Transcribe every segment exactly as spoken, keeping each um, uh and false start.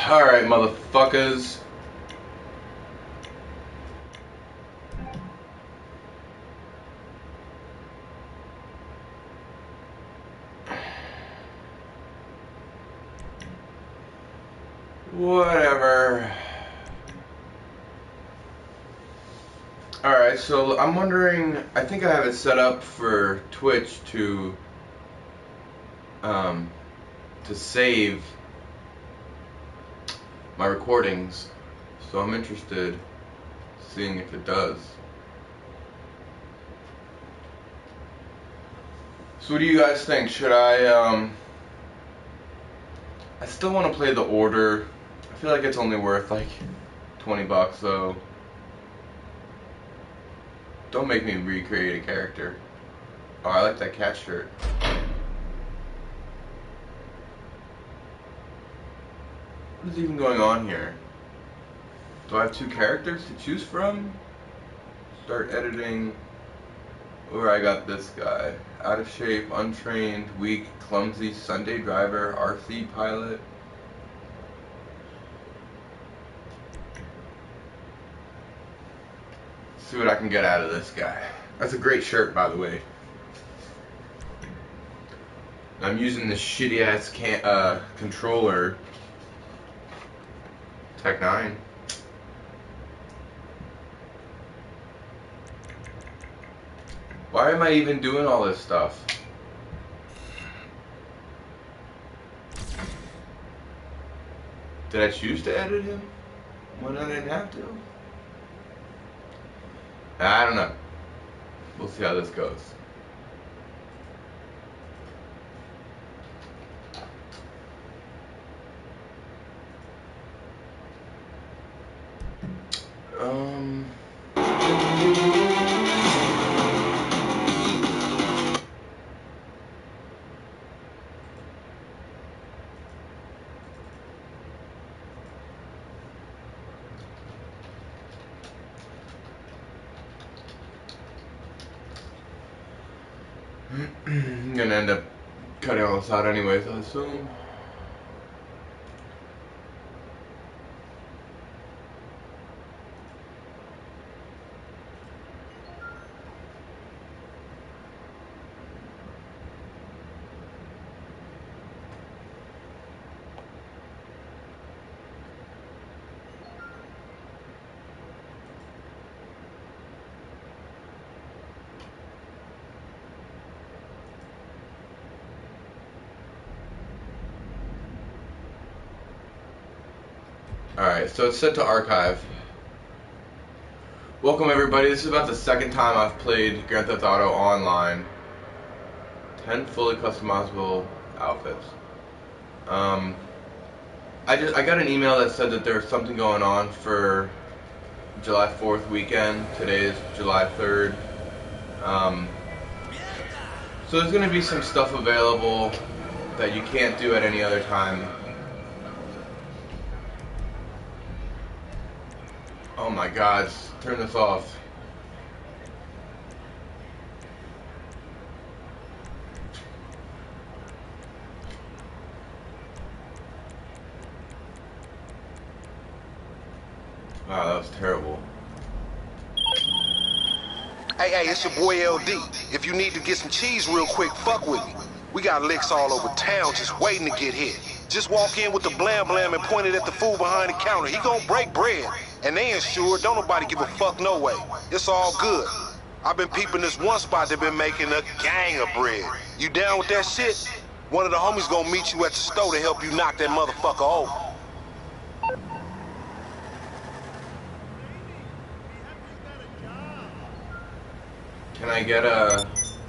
Alright, motherfuckers. Whatever. Alright, so I'm wondering, I think I have it set up for Twitch to um to save my recordings. So I'm interested in seeing if it does. So what do you guys think? Should I um I still want to play the Order. I feel like it's only worth like twenty bucks, so don't make me recreate a character. Oh, I like that cat shirt. What is even going on here? Do I have two characters to choose from? Start editing. Or I got this guy. Out of shape, untrained, weak, clumsy, Sunday driver, R C pilot. See what I can get out of this guy. That's a great shirt, by the way. I'm using this shitty ass can uh, controller. Tech nine. Why am I even doing all this stuff? Did I choose to edit him when I didn't have to? I don't know. We'll see how this goes. Um... I'm gonna end up cutting all this out anyways, I assume. Alright, so it's set to archive. Welcome everybody, this is about the second time I've played Grand Theft Auto Online. ten fully customizable outfits. Um, I just I got an email that said that there's something going on for July fourth weekend. Today is July third. Um, so there's going to be some stuff available that you can't do at any other time. Oh my god, turn this off. Wow, that was terrible. Hey, hey, it's your boy L D. If you need to get some cheese real quick, fuck with me. We got licks all over town just waiting to get hit. Just walk in with the blam blam and point it at the fool behind the counter. He gonna break bread. And they insured, don't nobody give a fuck no way. It's all good. I've been peeping this one spot that been making a gang of bread. You down with that shit? One of the homies gonna meet you at the store to help you knock that motherfucker over. Can I get a...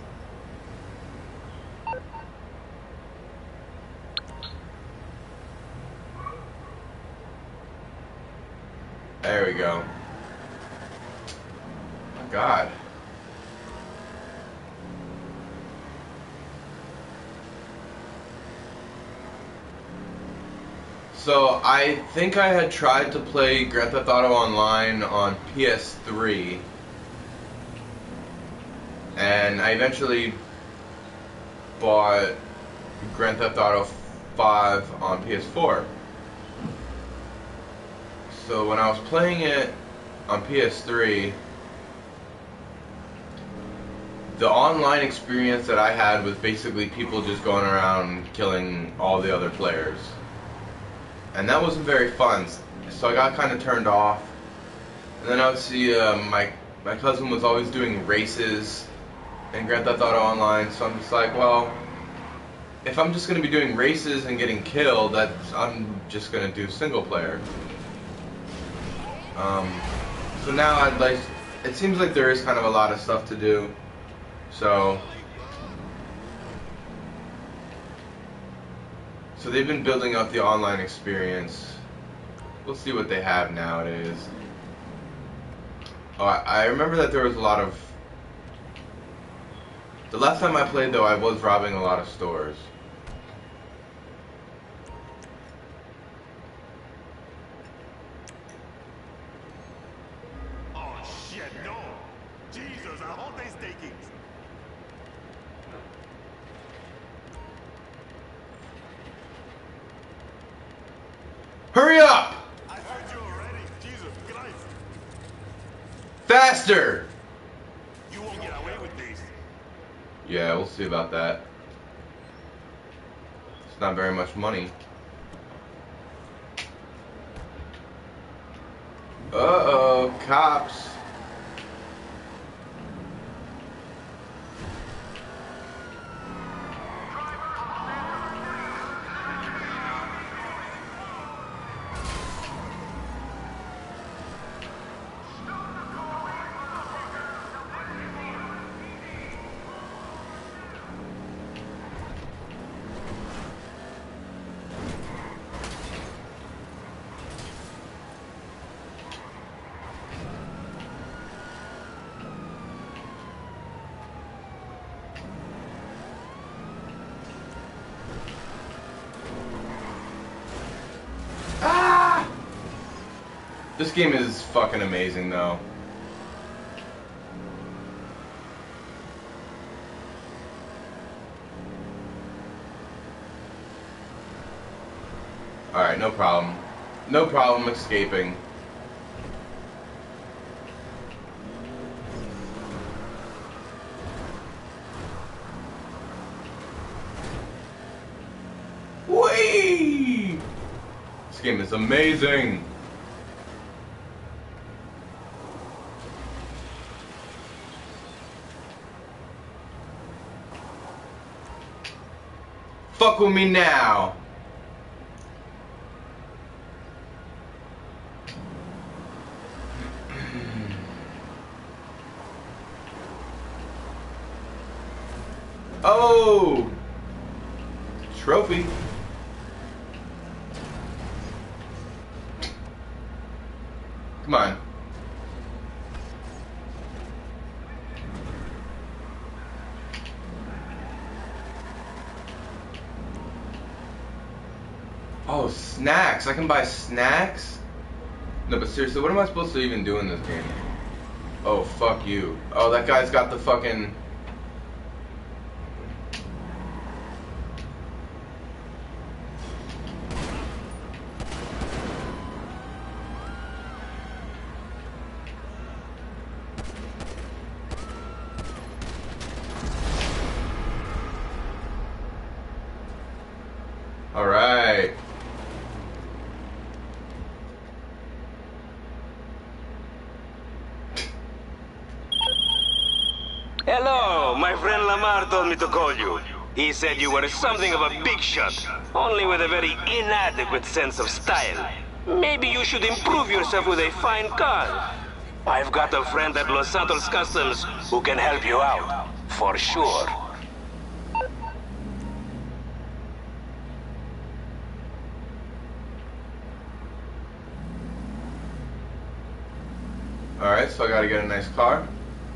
There we go. Oh, God. So, I think I had tried to play Grand Theft Auto Online on P S three. And I eventually bought Grand Theft Auto five on P S four. So when I was playing it on P S three, the online experience that I had was basically people just going around killing all the other players. And that wasn't very fun, so I got kind of turned off. And then I would see uh, my, my cousin was always doing races in Grand Theft Auto Online, so I'm just like, well, if I'm just going to be doing races and getting killed, that's, I'm just going to do single player. Um, so now I'd like, it seems like there is kind of a lot of stuff to do. So, so they've been building up the online experience. We'll see what they have nowadays. Oh, I, I remember that there was a lot of. The last time I played, though, I was robbing a lot of stores. Oh shit, no! Jesus, I hope they staking. Hurry up! I heard you already. Jesus Christ. Faster! You won't get away with this. Yeah, we'll see about that. It's not very much money. Uh-oh, cops. This game is fucking amazing, though. Alright, no problem. No problem escaping. Whee! This game is amazing. Fuck with me now. Oh, trophy. Come on. Oh, snacks. I can buy snacks? No, but seriously, what am I supposed to even do in this game? Oh, fuck you. Oh, that guy's got the fucking... Alright. Hello, my friend Lamar told me to call you. He said you were something of a big shot, only with a very inadequate sense of style. Maybe you should improve yourself with a fine car. I've got a friend at Los Santos Customs who can help you out, for sure. Alright, so I gotta get a nice car.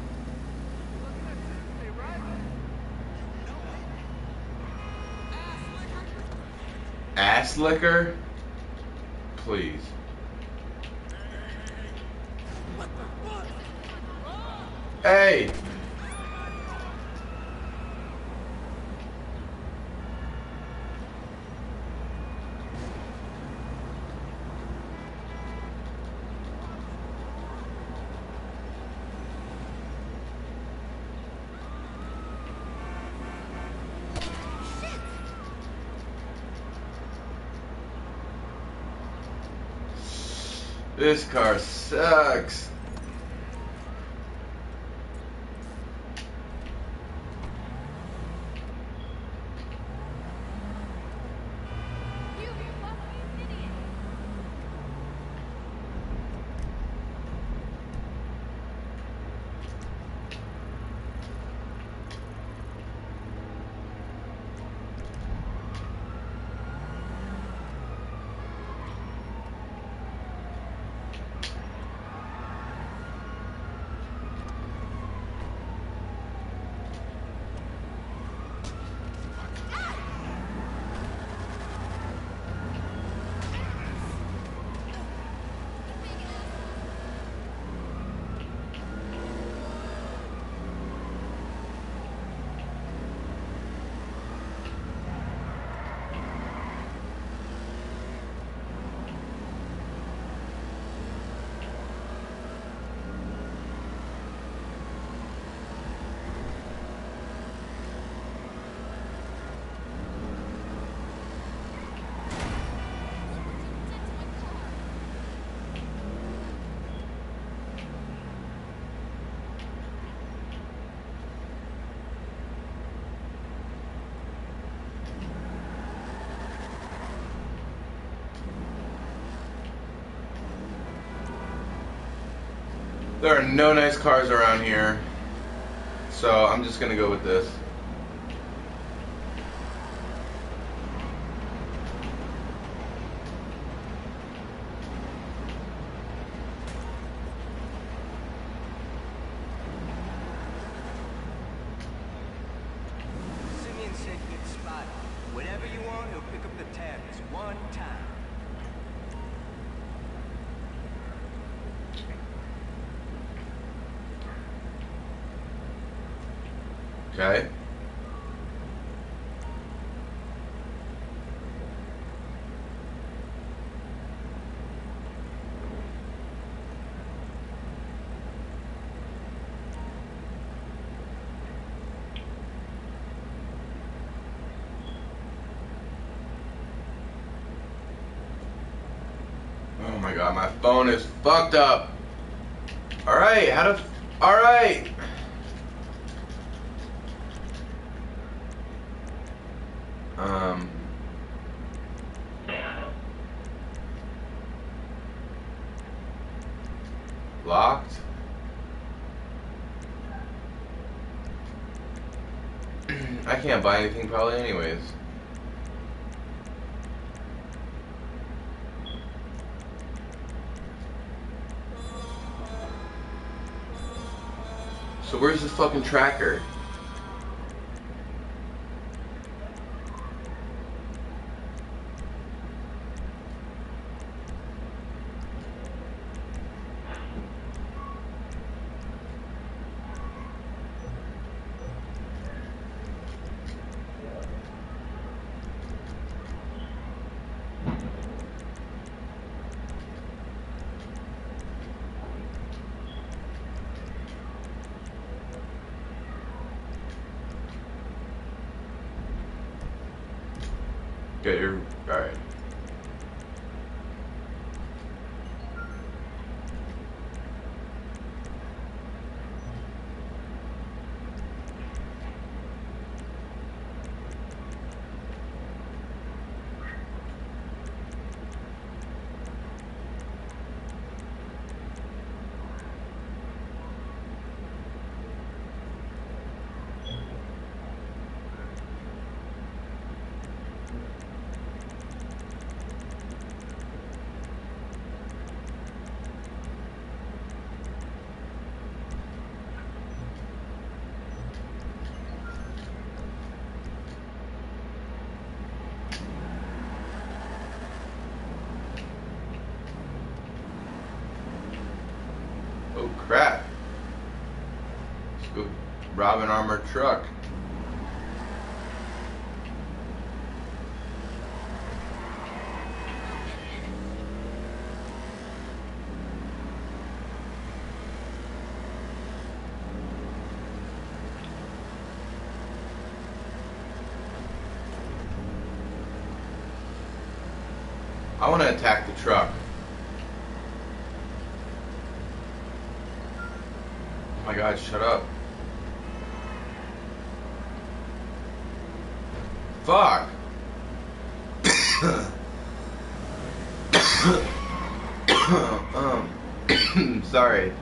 Ass liquor? Please. Hey! This car sucks. There are no nice cars around here, so I'm just gonna go with this. Simeon said good spot. Whatever you want, he'll pick up the tab this one time. Okay. Oh my god, my phone is fucked up. Alright, how to... Alright. Um... Locked? I can't buy anything probably anyways. So where's this fucking tracker? Get your... Alright. Oh crap. Let's go rob an armored truck. I want to attack the truck. god, shut up. Fuck. um, sorry.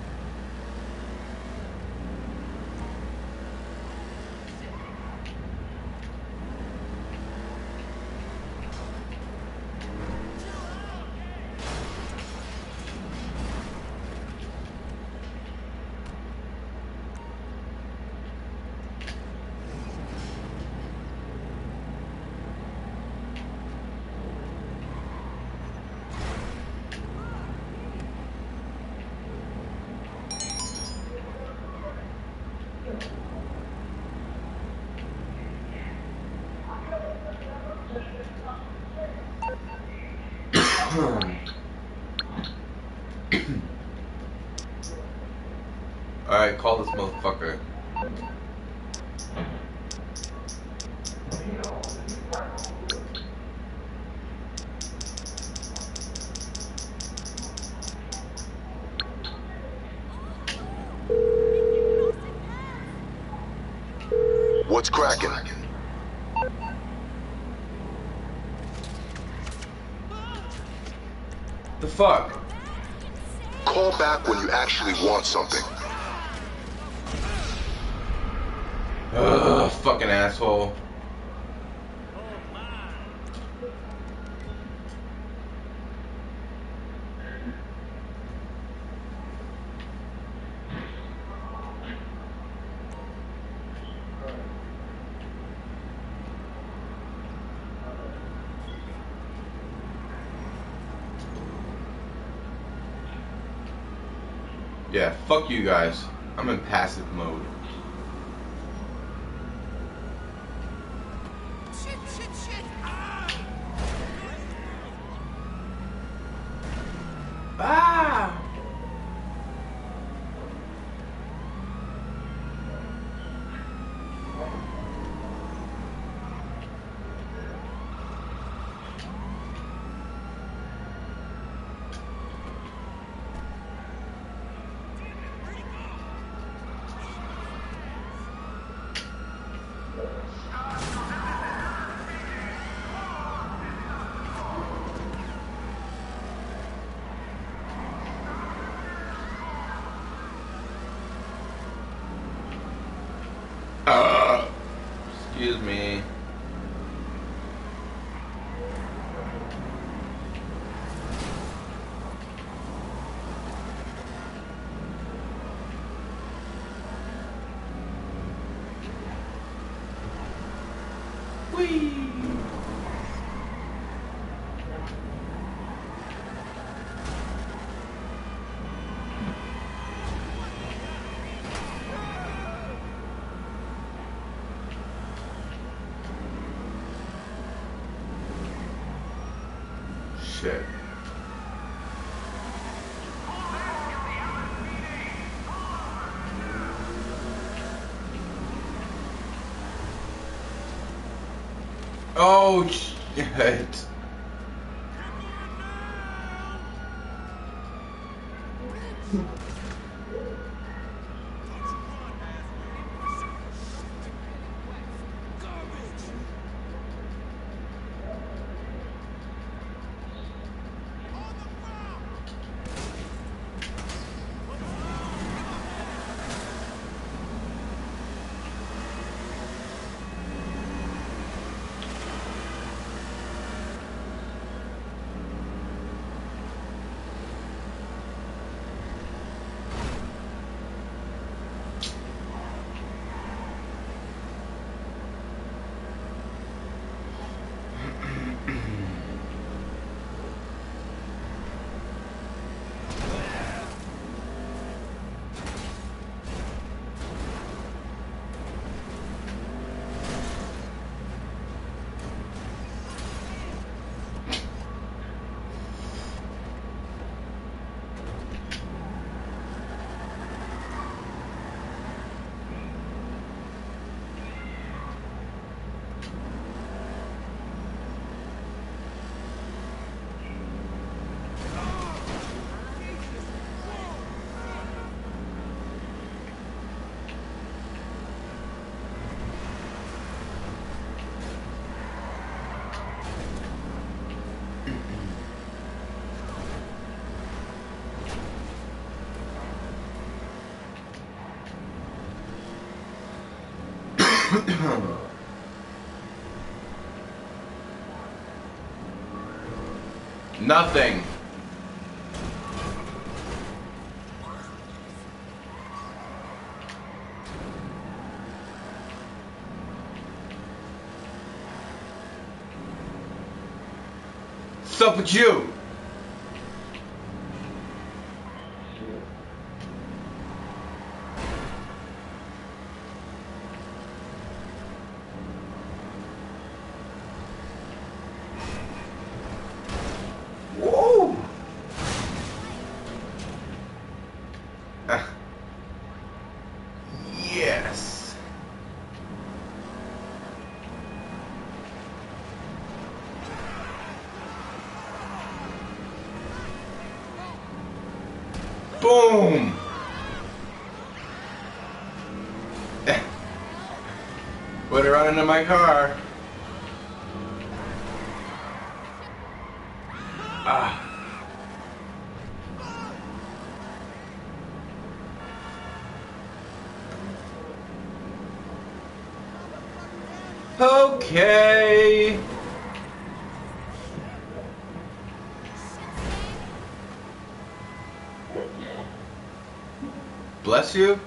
Alright, call this motherfucker. What's cracking? The fuck? Call back when you actually want something. Ugh, fucking asshole. Yeah, fuck you guys. I'm in passive mode. Shit, shit, shit! Ah! Uh, excuse me. Whee! Shit. Oh shit. Nothing. What's up with you? Whoa! Ah. Yes. Boom! Would have run into my car. Ah. Okay. Bless you.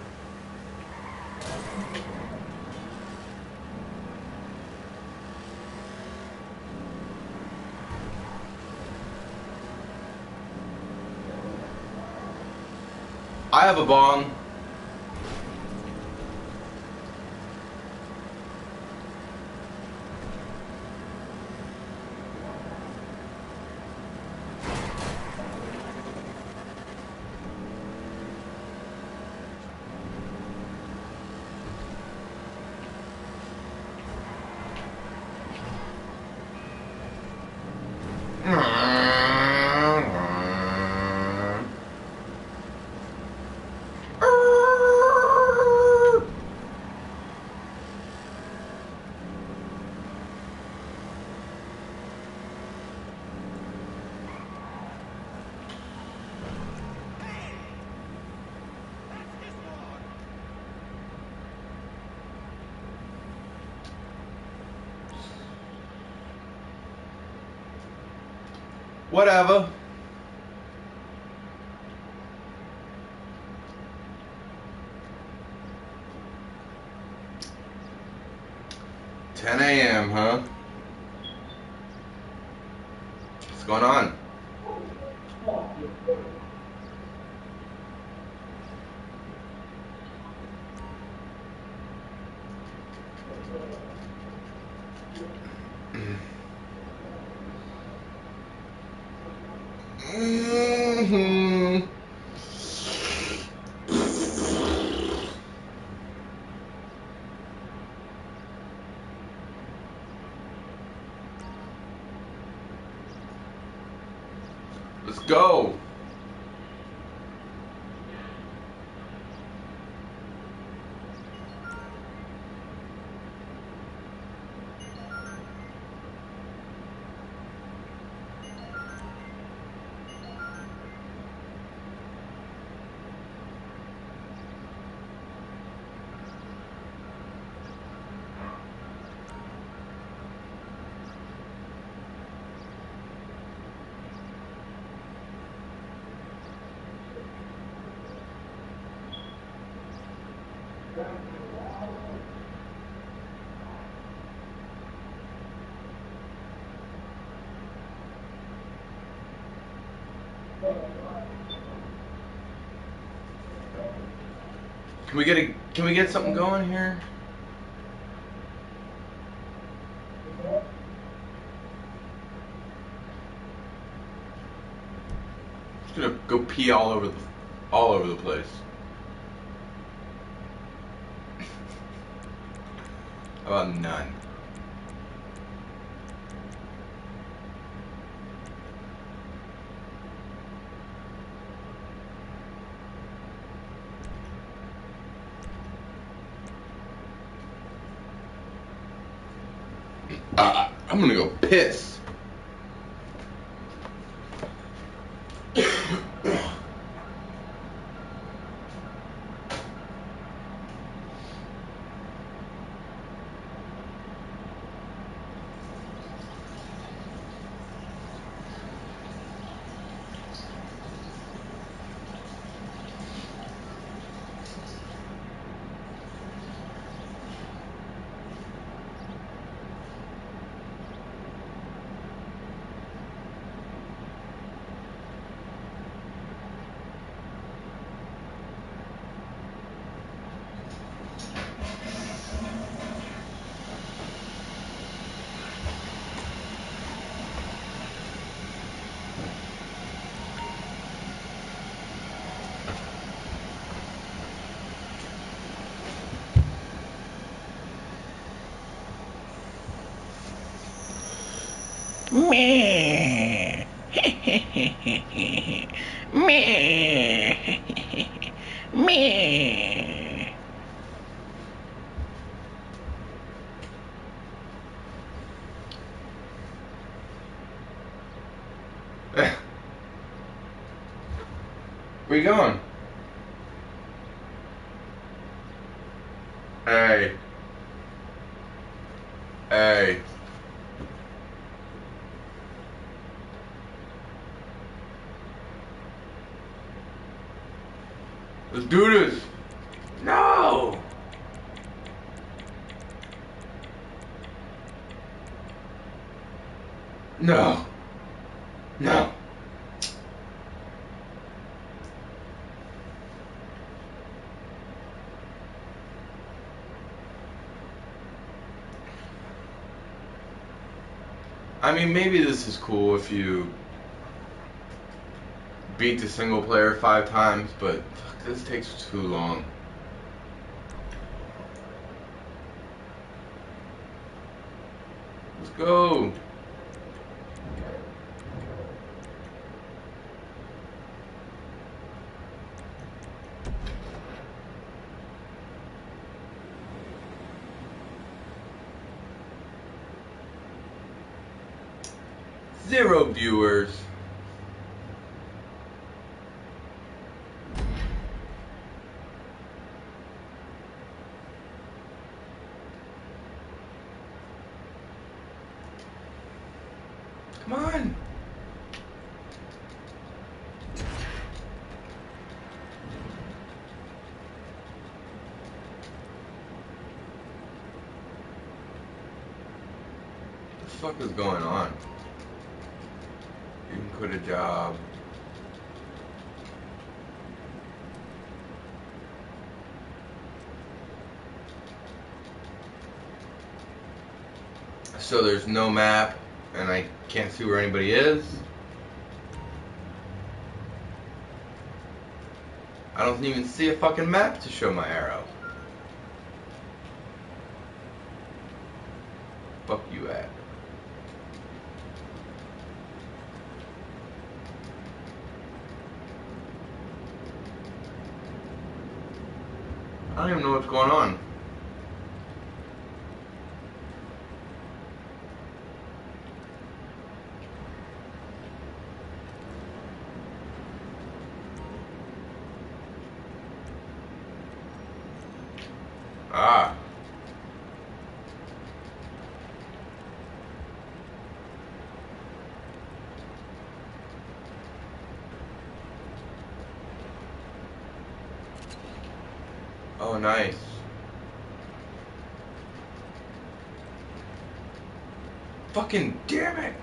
I have a bong. Whatever. ten A M, huh? What's going on? Mm-hmm. Let's go. Can we get a can we get something going here? Just gonna go pee all over the all over the place. How about none? Uh, I'm gonna go piss. Meh. Meh. Meh. Where you going? Hey. Hey. Let's do this. No. No. No. I mean, maybe this is cool if you beat the single player five times, but fuck, this takes too long. Let's go. Zero viewers. Come on. What the fuck is going on? You can quit a job. So there's no map, and I can't see where anybody is. I don't even see a fucking map to show my arrow. Fuck you at. I don't even know what's going on. Ah. Oh, nice. Fucking damn it.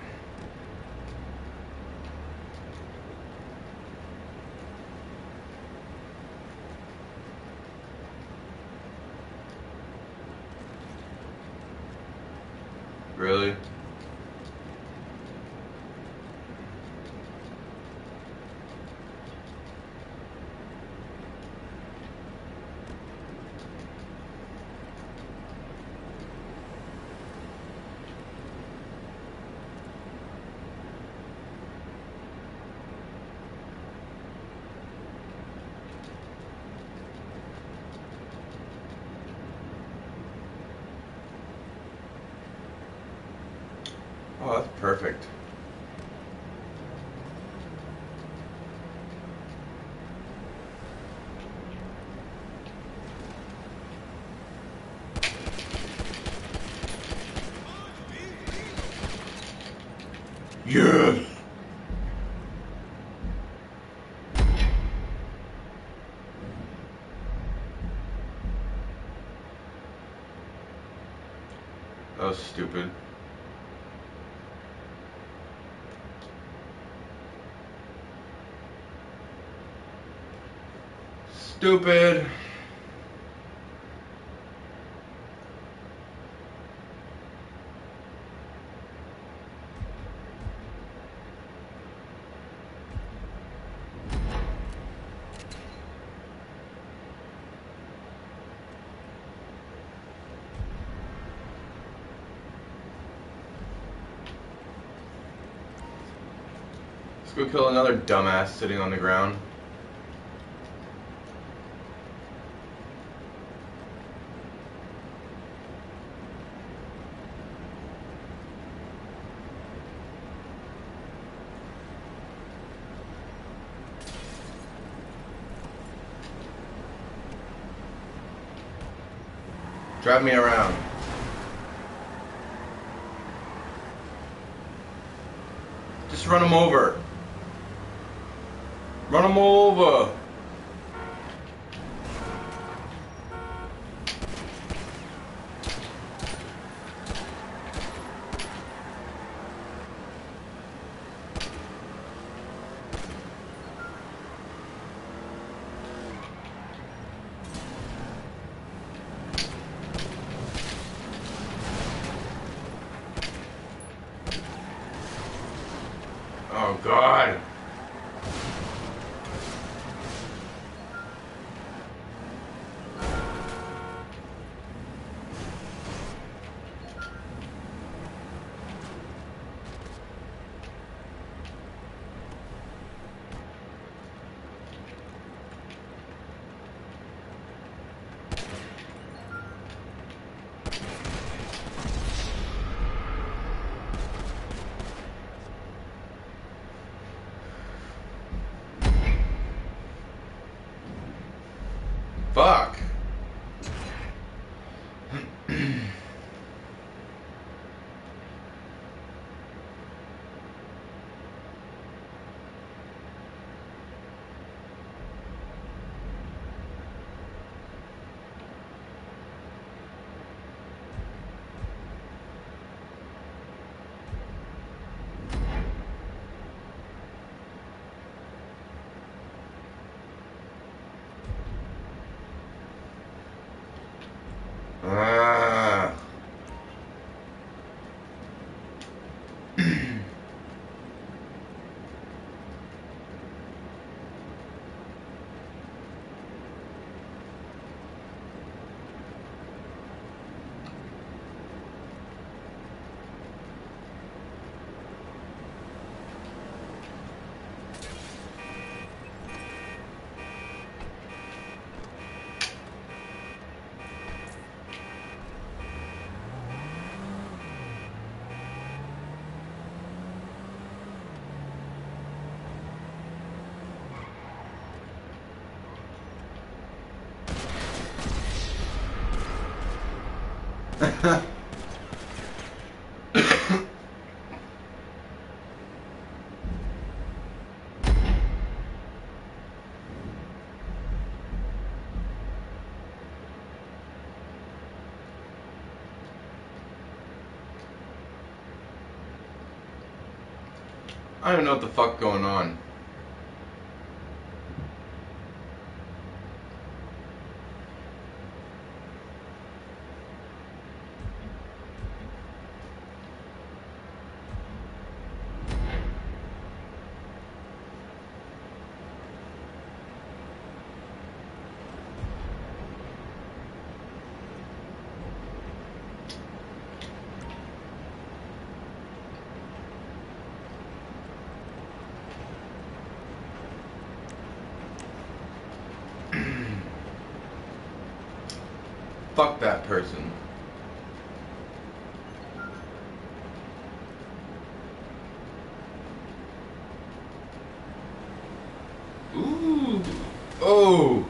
Really? Oh, that's perfect. Yes! That was stupid. Stupid. Let's go kill another dumbass sitting on the ground. Drive me around. Just run him over. Run him over. Oh God. Fuck. Ah. I don't know what the fuck going on. Fuck that person. Ooh. Oh.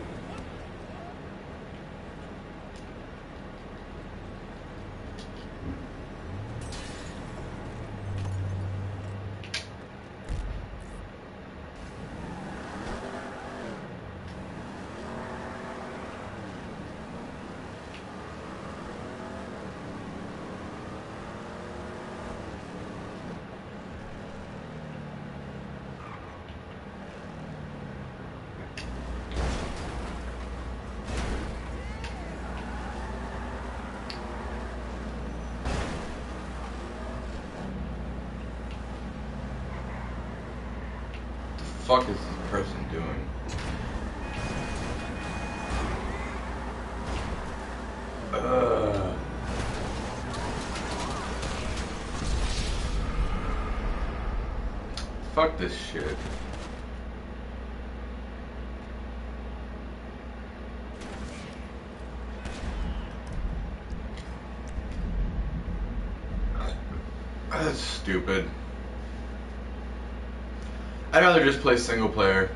What the fuck is this person doing? Ugh. Fuck this shit. That's stupid. I'd rather just play single player.